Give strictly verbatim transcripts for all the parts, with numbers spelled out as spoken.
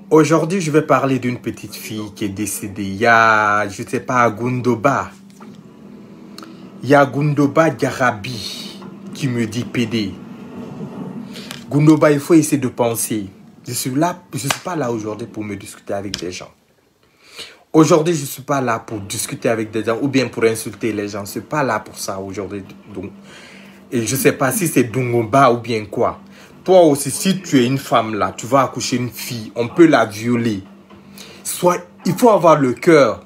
Aujourd'hui, je vais parler d'une petite fille qui est décédée. Il y a, je ne sais pas, à Gundoba. Il y a Gundoba Garabi qui me dit P D. Gundoba, il faut essayer de penser. Je suis là, je suis pas là aujourd'hui pour me discuter avec des gens. Aujourd'hui, je ne suis pas là pour discuter avec des gens ou bien pour insulter les gens. Je ne suis pas là pour ça aujourd'hui. Donc, et je ne sais pas si c'est Dungoba ou bien quoi. Toi aussi, si tu es une femme là, tu vas accoucher une fille, on peut la violer. Soit, il faut avoir le cœur.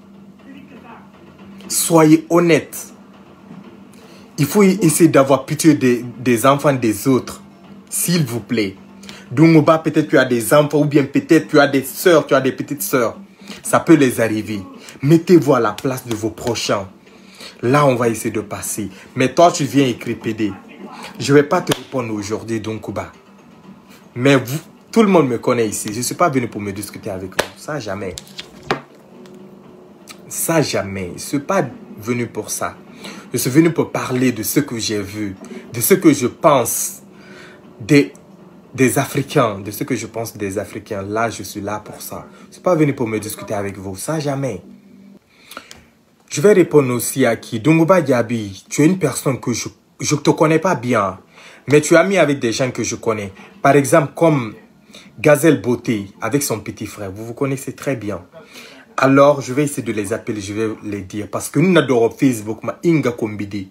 Soyez honnête. Il faut essayer d'avoir pitié des, des enfants des autres. S'il vous plaît. Dungoba, peut-être tu as des enfants ou bien peut-être tu as des soeurs, tu as des petites soeurs. Ça peut les arriver. Mettez-vous à la place de vos prochains. Là, on va essayer de passer. Mais toi, tu viens écrire P D. Je ne vais pas te répondre aujourd'hui, Dungoba. Mais vous, tout le monde me connaît ici. Je ne suis pas venu pour me discuter avec vous. Ça, jamais. Ça, jamais. Je ne suis pas venu pour ça. Je suis venu pour parler de ce que j'ai vu, de ce que je pense des, des Africains, de ce que je pense des Africains. Là, je suis là pour ça. Je ne suis pas venu pour me discuter avec vous. Ça, jamais. Je vais répondre aussi à qui? Dungoba Gabi, tu es une personne que je ne te connais pas bien. Mais tu es ami avec des gens que je connais. Par exemple, comme Gazelle Beauté avec son petit frère. Vous vous connaissez très bien. Alors, je vais essayer de les appeler, je vais les dire. Parce que nous n'adorons Facebook, ma inga kombidi.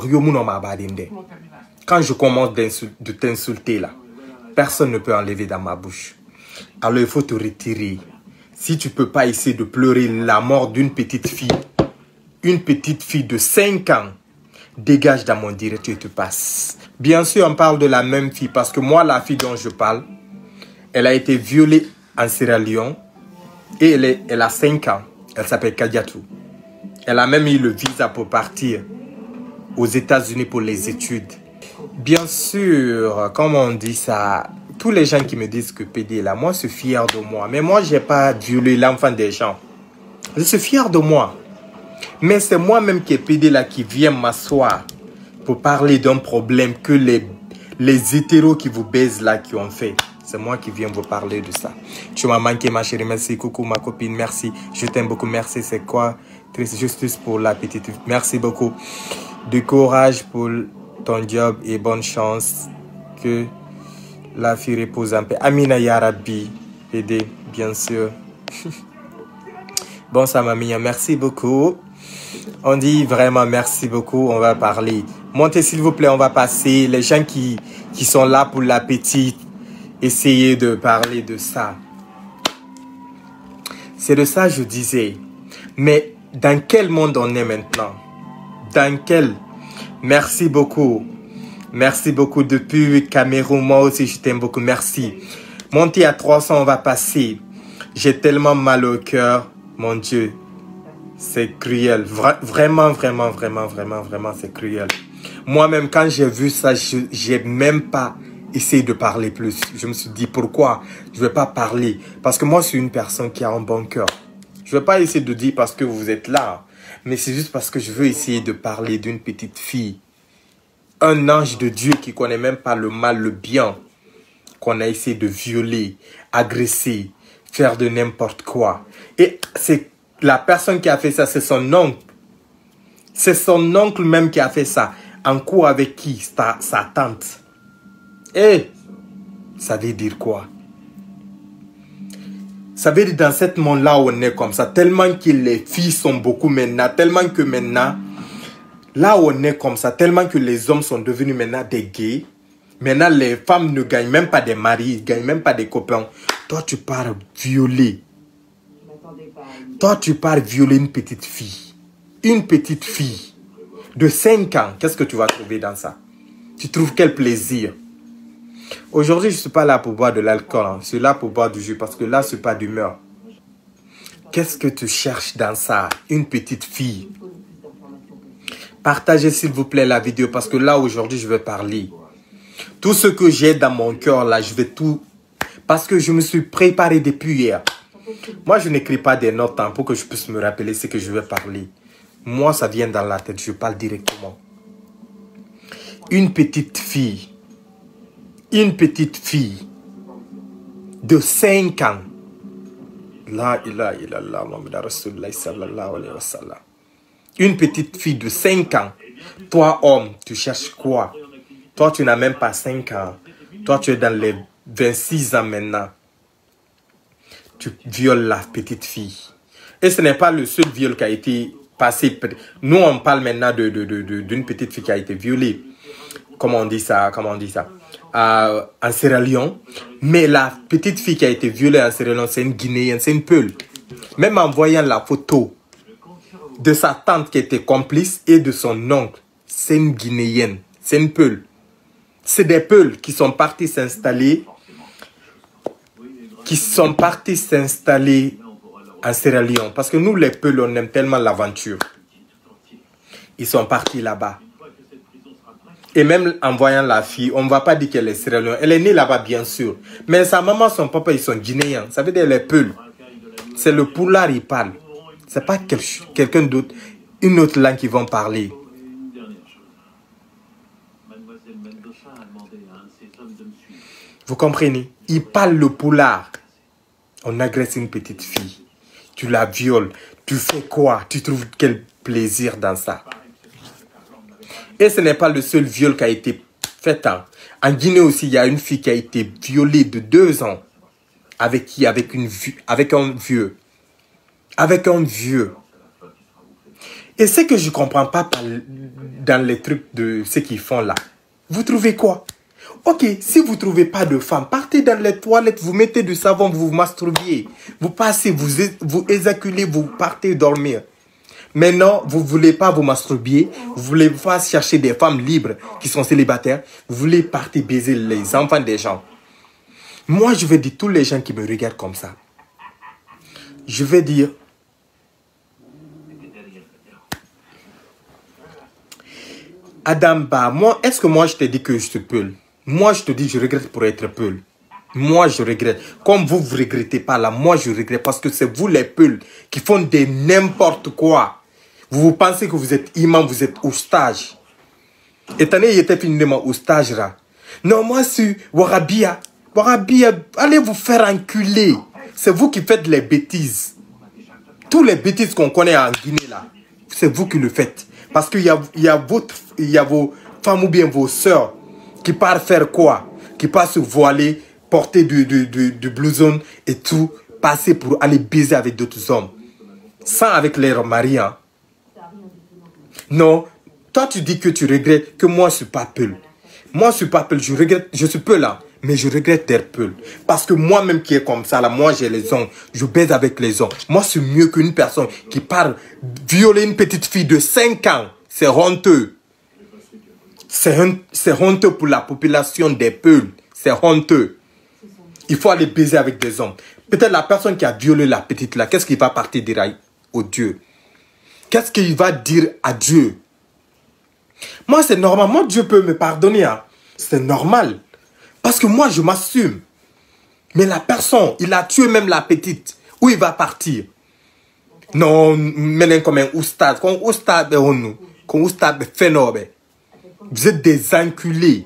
Quand je commence de t'insulter là, personne ne peut enlever dans ma bouche. Alors, il faut te retirer. Si tu ne peux pas essayer de pleurer la mort d'une petite fille, une petite fille de cinq ans, dégage dans mon direct et tu passes. Bien sûr, on parle de la même fille parce que moi, la fille dont je parle, elle a été violée en Sierra Leone et elle, est, elle a cinq ans. Elle s'appelle Kadiatou. Elle a même eu le visa pour partir aux États-Unis pour les études. Bien sûr, comme on dit ça, tous les gens qui me disent que P D est là, moi, je suis fier de moi. Mais moi, je n'ai pas violé l'enfant des gens. Je suis fier de moi. Mais c'est moi-même qui est P D là qui vient m'asseoir pour parler d'un problème que les, les hétéros qui vous baisent là qui ont fait. C'est moi qui viens vous parler de ça. Tu m'as manqué ma chérie, merci. Coucou ma copine, merci. Je t'aime beaucoup, merci. C'est quoi? Triste justice pour la petite. Merci beaucoup. Du courage pour ton job et bonne chance. Que la fille repose en paix. Amina Yarabi, P D, bien sûr. Bon, ça m'a mis. Merci beaucoup. On dit vraiment merci beaucoup, on va parler. Montez s'il vous plaît, on va passer. Les gens qui, qui sont là pour la petite, essayez de parler de ça. C'est de ça que je disais. Mais dans quel monde on est maintenant? Dans quel? Merci beaucoup. Merci beaucoup depuis Cameroun. Moi aussi, je t'aime beaucoup. Merci. Montez à trois cents, on va passer. J'ai tellement mal au cœur. Mon Dieu. C'est cruel. Vra vraiment, vraiment, vraiment, vraiment, vraiment, c'est cruel. Moi-même, quand j'ai vu ça, je n'ai même pas essayé de parler plus. Je me suis dit, pourquoi je ne vais pas parler? Parce que moi, je suis une personne qui a un bon cœur. Je ne vais pas essayer de dire parce que vous êtes là. Mais c'est juste parce que je veux essayer de parler d'une petite fille. Un ange de Dieu qui ne connaît même pas le mal, le bien. Qu'on a essayé de violer, agresser, faire de n'importe quoi. Et c'est la personne qui a fait ça, c'est son oncle. C'est son oncle même qui a fait ça. En cours avec qui? Sa, sa tante. Et ça veut dire quoi? Ça veut dire dans ce monde-là, on est comme ça. Tellement que les filles sont beaucoup maintenant. Tellement que maintenant, là on est comme ça. Tellement que les hommes sont devenus maintenant des gays. Maintenant, les femmes ne gagnent même pas des maris. Ils ne gagnent même pas des copains. Toi, tu pars violer. Toi, tu pars violer une petite fille. Une petite fille de cinq ans. Qu'est-ce que tu vas trouver dans ça? Tu trouves quel plaisir? Aujourd'hui, je ne suis pas là pour boire de l'alcool. Hein. Je suis là pour boire du jus parce que là, ce n'est pas d'humeur. Qu'est-ce que tu cherches dans ça? Une petite fille. Partagez s'il vous plaît la vidéo parce que là, aujourd'hui, je vais parler. Tout ce que j'ai dans mon cœur, là, je vais tout... Parce que je me suis préparé depuis hier. Moi, je n'écris pas des notes hein, pour que je puisse me rappeler ce que je vais parler. Moi, ça vient dans la tête, je parle directement. Une petite fille, une petite fille de cinq ans La ilaha illallah Muhammad Rasulullah sallallahu alayhi wa sallam. Une petite fille de cinq ans. Toi, homme, tu cherches quoi? Toi, tu n'as même pas cinq ans. Toi, tu es dans les vingt-six ans maintenant. Tu violes la petite fille. Et ce n'est pas le seul viol qui a été passé. Nous, on parle maintenant de, de, de, de, d'une petite fille qui a été violée. Comment on dit ça? Comment on dit ça? Euh, en Sierra Leone. Mais la petite fille qui a été violée en Sierra Leone, c'est une Guinéenne, c'est une Peul. Même en voyant la photo de sa tante qui était complice et de son oncle, c'est une Guinéenne, c'est une Peul. C'est des Peuls qui sont partis s'installer, qui sont partis s'installer en Sierra Leone. Parce que nous, les Peuls, on aime tellement l'aventure. Ils sont partis là-bas. Et même en voyant la fille, on ne va pas dire qu'elle est Sierra Leone. Elle est née là-bas, bien sûr. Mais sa maman, son papa, ils sont guinéens. Ça veut dire les Peuls. C'est le Poulard, ils parlent. Ce n'est pas quel, quelqu'un d'autre, une autre langue qu'ils vont parler. Vous comprenez? Ils parlent le Poulard. On agresse une petite fille. Tu la violes. Tu fais quoi? Tu trouves quel plaisir dans ça? Et ce n'est pas le seul viol qui a été fait. Hein. En Guinée aussi, il y a une fille qui a été violée de deux ans. Avec qui? Avec, une, avec un vieux. Avec un vieux. Et ce que je ne comprends pas dans les trucs de ce qu'ils font là. Vous trouvez quoi? Ok, si vous ne trouvez pas de femme, partez dans les toilettes, vous mettez du savon, vous vous masturbiez. Vous passez, vous, vous éjaculez, vous partez dormir. Maintenant, vous ne voulez pas vous masturber, vous voulez pas chercher des femmes libres qui sont célibataires, vous voulez partir baiser les enfants des gens. Moi, je vais dire, tous les gens qui me regardent comme ça, je vais dire, Adamba, moi, est-ce que moi je te dis que je suis Peul? Moi, je te dis, je regrette pour être Peul. Moi, je regrette. Comme vous, vous ne regrettez pas là, moi, je regrette parce que c'est vous les Peuls qui font des n'importe quoi. Vous, vous pensez que vous êtes imam, vous êtes au stage. Étant donné qu'il était finalement au stage là. Non, moi, c'est Warabia. Warabia, allez vous faire enculer. C'est vous qui faites les bêtises. Tous les bêtises qu'on connaît en Guinée là, c'est vous qui le faites. Parce qu'il y a, il y, a votre, il y a vos femmes ou bien vos sœurs qui partent faire quoi? Qui partent se voiler, porter du, du, du, du blouson et tout, passer pour aller baiser avec d'autres hommes. Sans avec leurs maris. Hein. Non, toi tu dis que tu regrettes que moi je ne suis pas Peul. Moi je ne suis pas Peul, je regrette, je suis Peul là, mais je regrette d'être Peul. Parce que moi-même qui est comme ça là, moi j'ai les hommes, je baise avec les hommes. Moi c'est mieux qu'une personne qui part violer une petite fille de cinq ans. C'est honteux. C'est honteux pour la population des Peuls. C'est honteux. Il faut aller baiser avec des hommes. Peut-être la personne qui a violé la petite là, qu'est-ce qu'il va partir dire au Dieu? Qu'est-ce qu'il va dire à Dieu? Moi, c'est normal. Moi, Dieu peut me pardonner. Hein. C'est normal. Parce que moi, je m'assume. Mais la personne, il a tué même la petite. Où il va partir? Non, mais comme un oustad. Comme oustad, comme oustad, vous êtes des enculés.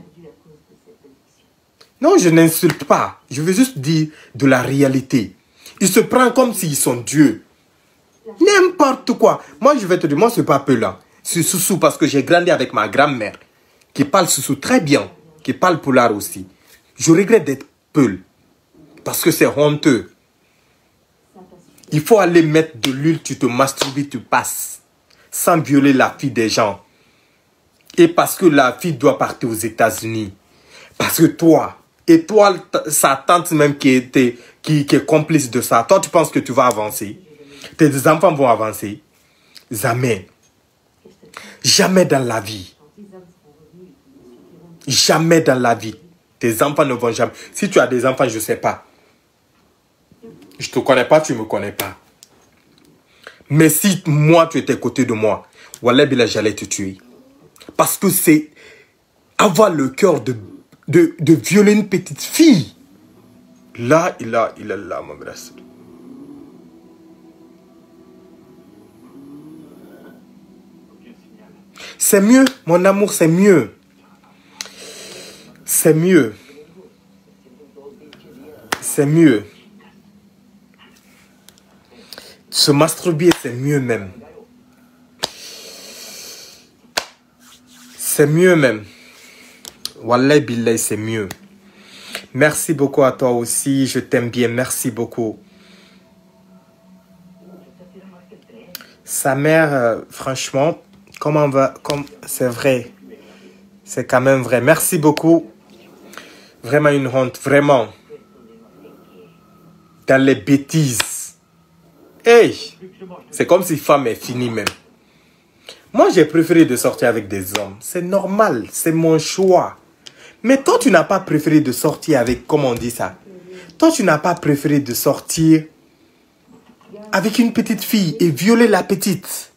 Non, je n'insulte pas. Je veux juste dire de la réalité. Ils se prennent comme s'ils sont Dieu. N'importe quoi. Moi, je vais te dire, moi, ce n'est pas peu là. C'est Soussou parce que j'ai grandi avec ma grand-mère qui parle Soussou très bien, qui parle Poulard aussi. Je regrette d'être Peul parce que c'est honteux. Il faut aller mettre de l'huile, tu te masturbes, tu passes sans violer la fille des gens. Et parce que la fille doit partir aux États-Unis. Parce que toi, et toi, sa tante même qui, était, qui, qui est complice de ça, toi, tu penses que tu vas avancer? Tes enfants vont avancer? Jamais. Jamais dans la vie. Jamais dans la vie. Tes enfants ne vont jamais. Si tu as des enfants, je ne sais pas. Je ne te connais pas, tu ne me connais pas. Mais si moi, tu étais à côté de moi, wallah billah, j'allais te tuer. Parce que c'est avoir le cœur de, de, de violer une petite fille. Là, il a, il a là, mon bracelet. C'est mieux, mon amour, c'est mieux. C'est mieux. C'est mieux. Se masturber, c'est mieux même. C'est mieux même. Wallahi billahi, c'est mieux. Merci beaucoup à toi aussi. Je t'aime bien. Merci beaucoup. Sa mère, euh, franchement, comment va, comme c'est vrai. C'est quand même vrai. Merci beaucoup. Vraiment une honte. Vraiment. Dans les bêtises. Hey! C'est comme si femme est finie même. Moi, j'ai préféré de sortir avec des hommes. C'est normal. C'est mon choix. Mais toi, tu n'as pas préféré de sortir avec, comment on dit ça? Toi, tu n'as pas préféré de sortir avec une petite fille et violer la petite.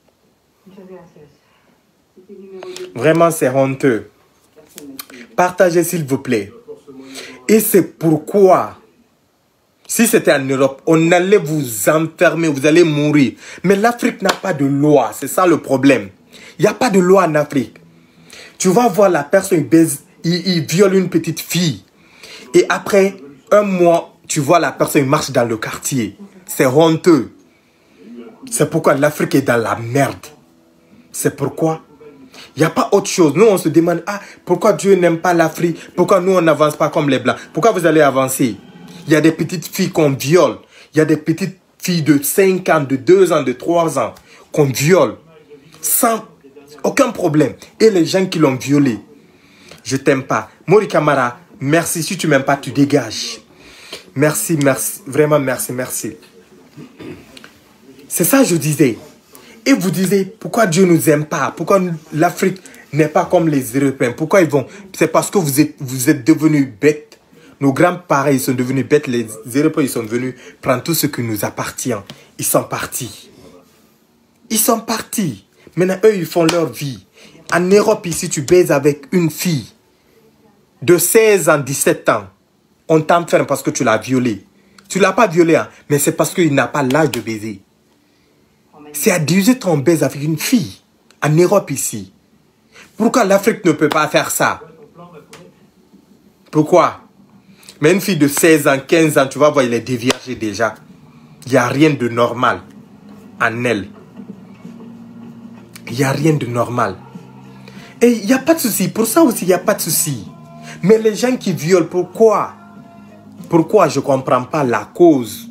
Vraiment, c'est honteux. Partagez, s'il vous plaît. Et c'est pourquoi, si c'était en Europe, on allait vous enfermer, vous allez mourir. Mais l'Afrique n'a pas de loi. C'est ça le problème. Il n'y a pas de loi en Afrique. Tu vas voir la personne, il baise. Il, il viole une petite fille. Et après un mois, tu vois la personne il marche dans le quartier. C'est honteux. C'est pourquoi l'Afrique est dans la merde. C'est pourquoi. Il n'y a pas autre chose. Nous, on se demande, ah, pourquoi Dieu n'aime pas l'Afrique? Pourquoi nous, on n'avance pas comme les Blancs? Pourquoi vous allez avancer? Il y a des petites filles qu'on viole. Il y a des petites filles de cinq ans, de deux ans, de trois ans qu'on viole. Sans aucun problème. Et les gens qui l'ont violé. Je t'aime pas. Mori Camara, merci. Si tu m'aimes pas, tu dégages. Merci, merci. Vraiment, merci, merci. C'est ça que je disais. Et vous disiez, pourquoi Dieu nous aime pas? Pourquoi l'Afrique n'est pas comme les Européens? Pourquoi ils vont? C'est parce que vous êtes, vous êtes devenus bêtes. Nos grands-parents, ils sont devenus bêtes. Les Européens, ils sont venus prendre tout ce qui nous appartient. Ils sont partis. Ils sont partis. Maintenant, eux, ils font leur vie. En Europe, ici, tu baises avec une fille de seize ans, dix-sept ans. On t'enferme parce que tu l'as violée. Tu ne l'as pas violée, hein, mais c'est parce qu'il n'a pas l'âge de baiser. C'est à dix-huit ans qu'on baise avec une fille. En Europe, ici. Pourquoi l'Afrique ne peut pas faire ça? Pourquoi? Mais une fille de seize ans, quinze ans, tu vas voir, elle est déviergée déjà. Il n'y a rien de normal en elle. Il n'y a rien de normal. Et il n'y a pas de souci. Pour ça aussi, il n'y a pas de souci. Mais les gens qui violent, pourquoi? Pourquoi? Je ne comprends pas la cause.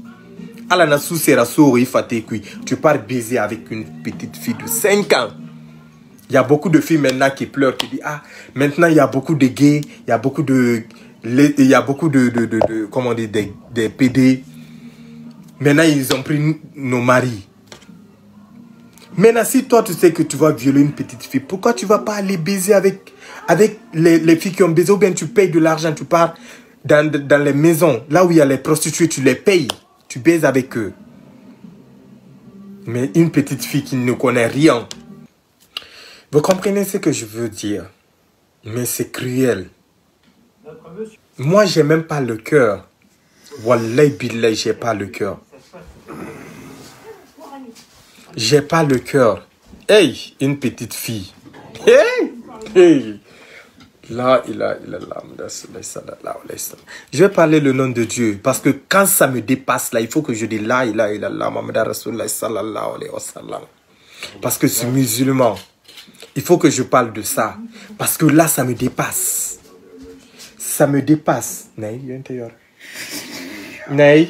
Tu pars baiser avec une petite fille de cinq ans. Il y a beaucoup de filles maintenant qui pleurent, qui disent, ah, maintenant il y a beaucoup de gays, il y a beaucoup de... Il y a beaucoup de... de, de, de comment on dit, des, des P D. Maintenant, ils ont pris nos maris. Maintenant, si toi, tu sais que tu vas violer une petite fille, pourquoi tu ne vas pas aller baiser avec, avec les, les filles qui ont baisé? Ou bien tu payes de l'argent, tu pars dans, dans les maisons, là où il y a les prostituées, tu les payes. Tu baises avec eux. Mais une petite fille qui ne connaît rien. Vous comprenez ce que je veux dire? Mais c'est cruel. Moi, j'ai même pas le cœur. Wallahi billahi, j'ai pas le cœur. J'ai pas le cœur. Hey, une petite fille. Hey, hey. Là, il a, il a, je vais parler le nom de Dieu. Parce que quand ça me dépasse, là, il faut que je dise là, il a, il a, là, parce que c'est musulman. Il faut que je parle de ça. Parce que là, ça me dépasse. Ça me dépasse. Nei, Nei,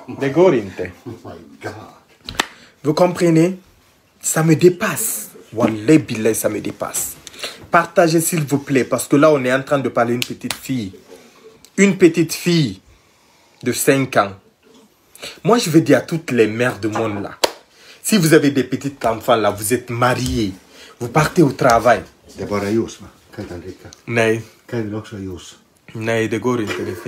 vous comprenez? Ça me dépasse. Wallahi billahi, ça me dépasse. Partagez s'il vous plaît, parce que là on est en train de parler d'une petite fille. Une petite fille de cinq ans. Moi je veux dire à toutes les mères du monde là. Si vous avez des petits enfants là, vous êtes mariés, vous partez au travail. Nee. Nee, de gorin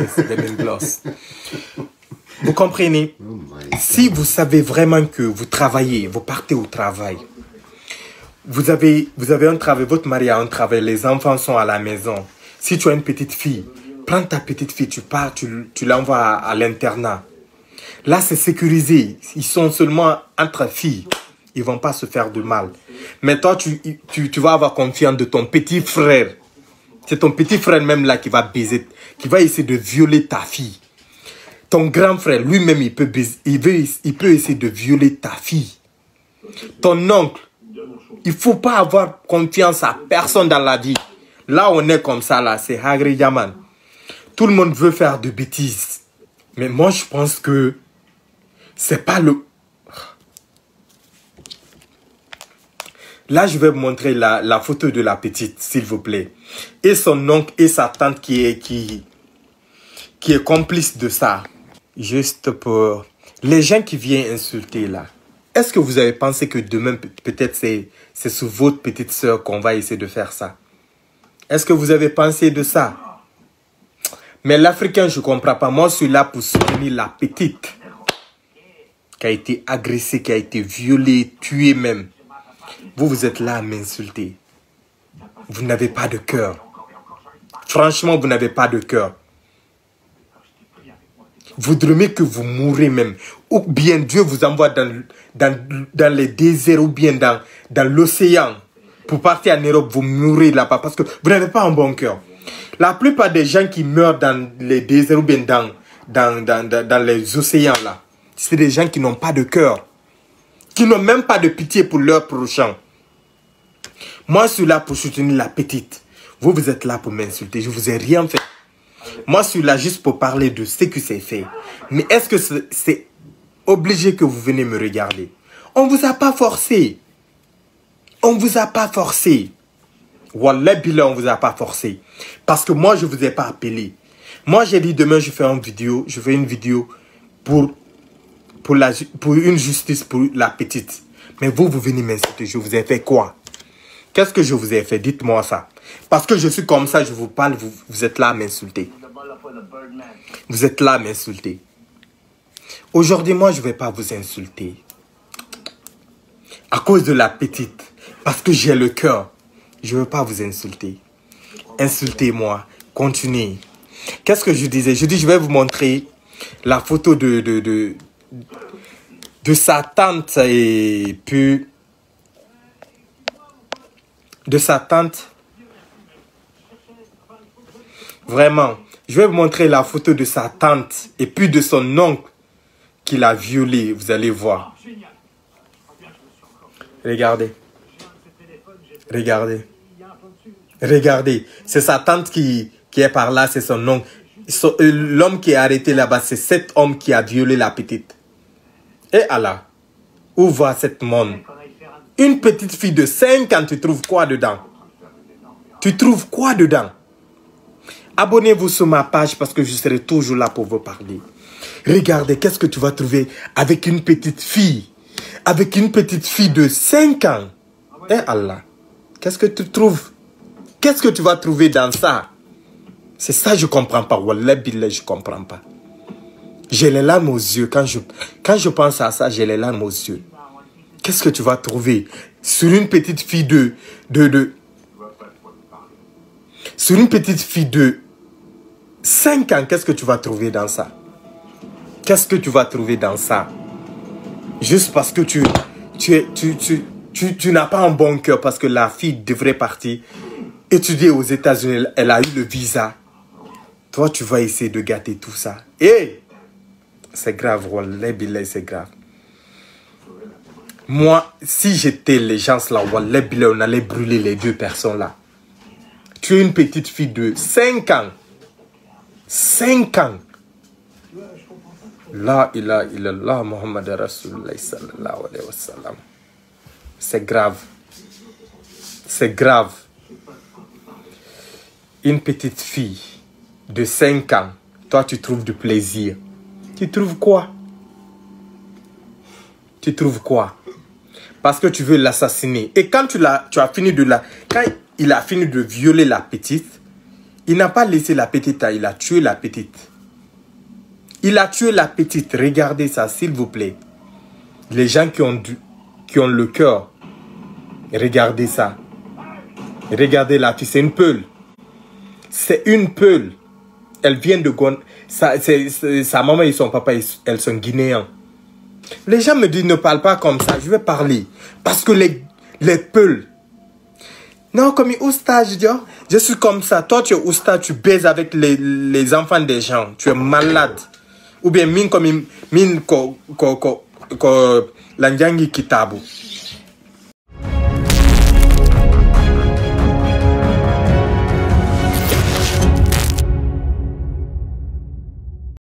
Vous comprenez? Si vous savez vraiment que vous travaillez, vous partez au travail. Vous avez, vous avez un travail, votre mari a un travail, les enfants sont à la maison. Si tu as une petite fille, prends ta petite fille, tu pars, tu, tu l'envoies à, à l'internat. Là, c'est sécurisé. Ils sont seulement entre filles. Ils ne vont pas se faire de mal. Mais toi, tu, tu, tu vas avoir confiance de ton petit frère. C'est ton petit frère même là qui va baiser, qui va essayer de violer ta fille. Ton grand frère, lui-même, il peut, il, veut, il peut essayer de violer ta fille. Ton oncle, il ne faut pas avoir confiance à personne dans la vie. Là, on est comme ça, là, c'est Hagri Yaman. Tout le monde veut faire de bêtises. Mais moi, je pense que c'est pas le... Là, je vais vous montrer la, la photo de la petite, s'il vous plaît. Et son oncle et sa tante qui est, qui, qui est complice de ça. Juste pour... Les gens qui viennent insulter, là. Est-ce que vous avez pensé que demain, peut-être c'est sur votre petite soeur qu'on va essayer de faire ça? Est-ce que vous avez pensé de ça? Mais l'Africain, je ne comprends pas. Moi, je suis là pour soutenir la petite qui a été agressée, qui a été violée, tuée même. Vous, vous êtes là à m'insulter. Vous n'avez pas de cœur. Franchement, vous n'avez pas de cœur. Vous voudriez que vous mourrez même. Ou bien Dieu vous envoie dans, dans, dans les déserts ou bien dans, dans l'océan. Pour partir en Europe, vous mourrez là-bas parce que vous n'avez pas un bon cœur. La plupart des gens qui meurent dans les déserts ou bien dans, dans, dans, dans, dans les océans là, c'est des gens qui n'ont pas de cœur. Qui n'ont même pas de pitié pour leur prochain. Moi, je suis là pour soutenir la petite. Vous, vous êtes là pour m'insulter. Je ne vous ai rien fait. Moi, je suis là juste pour parler de ce qui s'est fait. Mais est-ce que c'est obligé que vous venez me regarder? On ne vous a pas forcé. On ne vous a pas forcé. Wallah billah, on ne vous a pas forcé. Parce que moi, je ne vous ai pas appelé. Moi, j'ai dit demain, je fais une vidéo. Je fais une vidéo pour, pour, la, pour une justice pour la petite. Mais vous, vous venez m'insulter. Je vous ai fait quoi? Qu'est-ce que je vous ai fait? Dites-moi ça. Parce que je suis comme ça, je vous parle, vous, vous êtes là à m'insulter. Vous êtes là à m'insulter. Aujourd'hui, moi, je ne vais pas vous insulter. À cause de la petite. Parce que j'ai le cœur. Je ne veux pas vous insulter. Insultez-moi. Continuez. Qu'est-ce que je disais? Je dis, je vais vous montrer la photo de, de, de, de sa tante et puis... De sa tante. Vraiment. Je vais vous montrer la photo de sa tante et puis de son oncle qui l'a violée. Vous allez voir. Regardez. Regardez. Regardez. C'est sa tante qui, qui est par là. C'est son oncle. L'homme qui est arrêté là-bas, c'est cet homme qui a violé la petite. Et Allah. Où va cette monde? Une petite fille de cinq ans, tu trouves quoi dedans? Tu trouves quoi dedans? Abonnez-vous sur ma page parce que je serai toujours là pour vous parler. Regardez, qu'est-ce que tu vas trouver avec une petite fille? Avec une petite fille de cinq ans. Eh Allah, qu'est-ce que tu trouves? Qu'est-ce que tu vas trouver dans ça? C'est ça que je ne comprends pas. Wallah billah, je ne comprends pas. J'ai les larmes aux yeux. Quand je, quand je pense à ça, j'ai les larmes aux yeux. Qu'est-ce que tu vas trouver sur une petite fille de... de, de sur une petite fille de cinq ans, qu'est-ce que tu vas trouver dans ça? Qu'est-ce que tu vas trouver dans ça? Juste parce que tu, tu, es, tu, tu, tu, tu n'as pas un bon cœur, parce que la fille devrait partir étudier aux États-Unis. Elle a eu le visa. Toi, tu vas essayer de gâter tout ça. Et c'est grave, wallah billah, c'est grave. Moi, si j'étais les gens là, wallah billah, on allait brûler les deux personnes là. Tu es une petite fille de cinq ans. cinq ans. La ilaha illallah Muhammad Rasulullah sallallahu alayhi wa sallam. C'est grave. C'est grave. Une petite fille de cinq ans. Toi, tu trouves du plaisir. Tu trouves quoi? Tu trouves quoi? Parce que tu veux l'assassiner. Et quand tu, l'as, tu as fini de la... Quand il a fini de violer la petite, il n'a pas laissé la petite, il a tué la petite. Il a tué la petite. Regardez ça, s'il vous plaît. Les gens qui ont, du, qui ont le cœur, regardez ça. Regardez la fille, c'est une peule. C'est une peule. Elle vient de Gon... Sa, c'est, c'est, sa maman et son papa, elles sont guinéens. Les gens me disent, ne parle pas comme ça. Je vais parler. Parce que les, les peuls. Non, comme oustaz, je dis, oh, je suis comme ça. Toi, tu es oustaz, tu baises avec les, les enfants des gens. Tu es malade. ou bien min comme min ko ko ko ko lanjangi kitabu